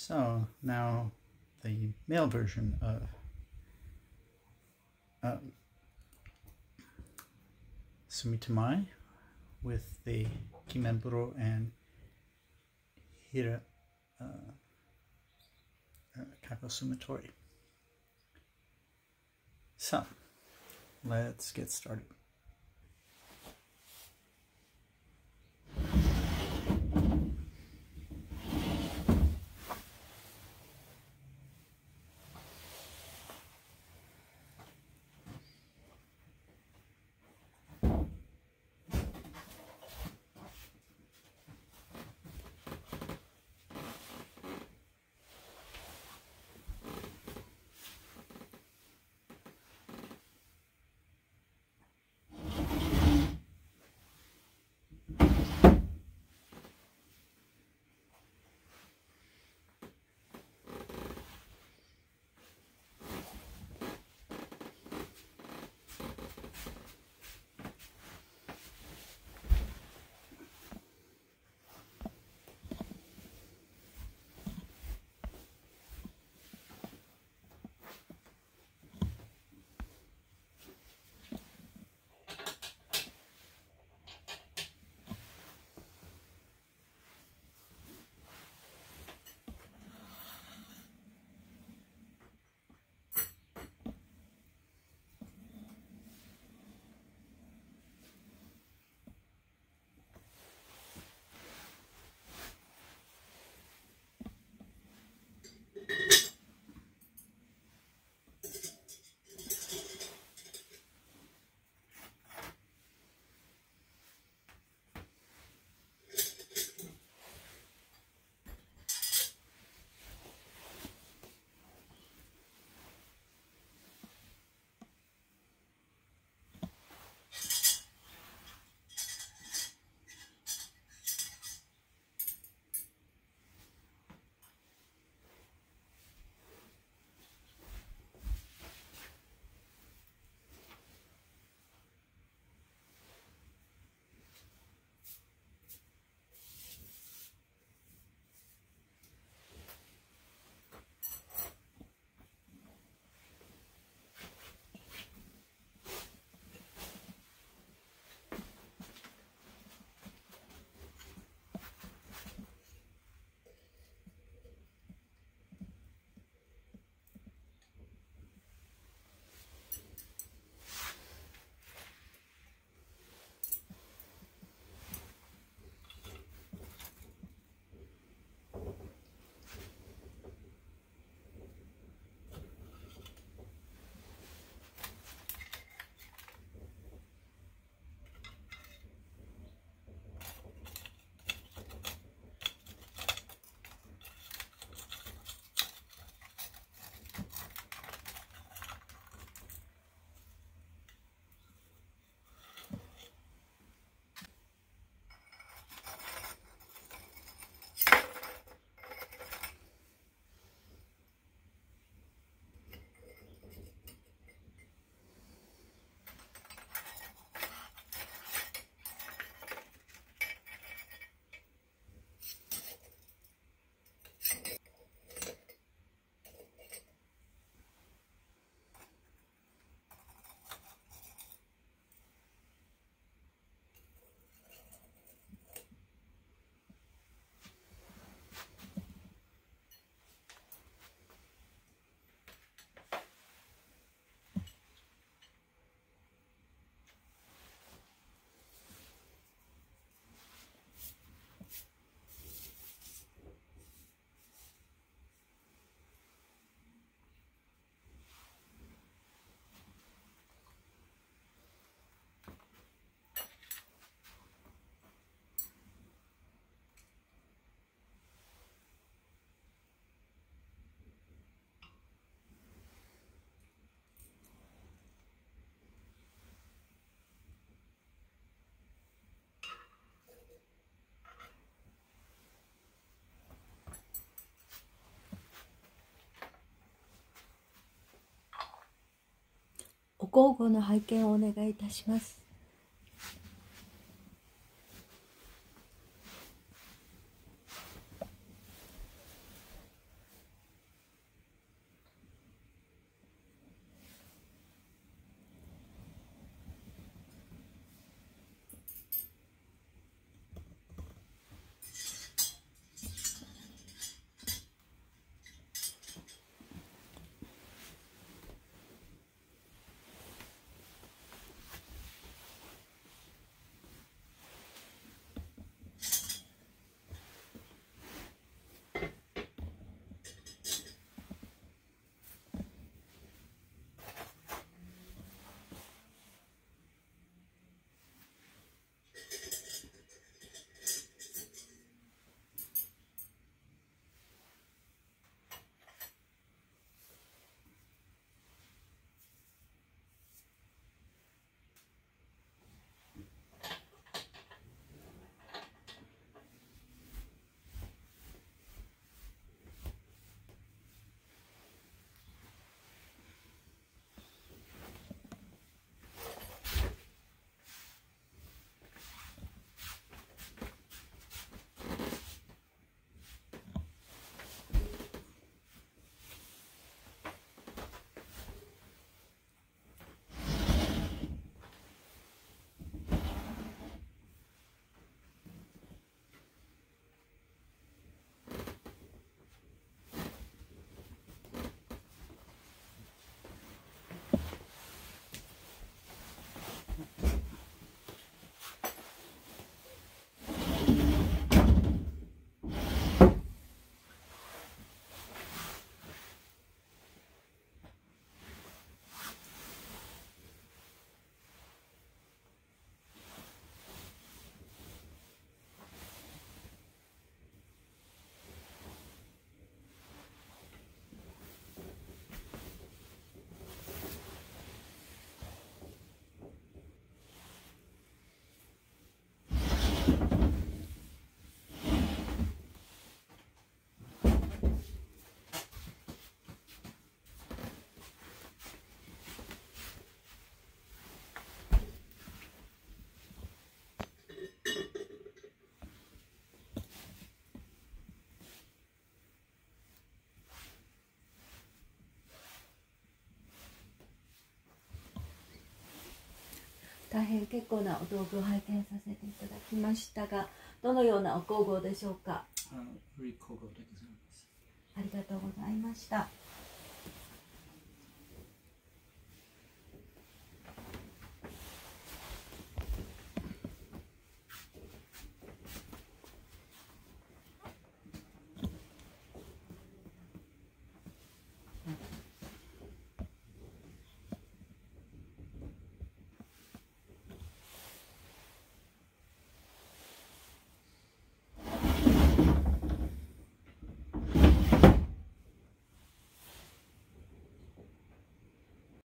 So now the male version of sumitori with the kimenburo and kako sumitori. So let's get started. 交互の拝見をお願いいたします。 変結構なお道具を拝見させていただきましたが、どのようなお香合でしょうか。 いい香合でございます。 ありがとうございました。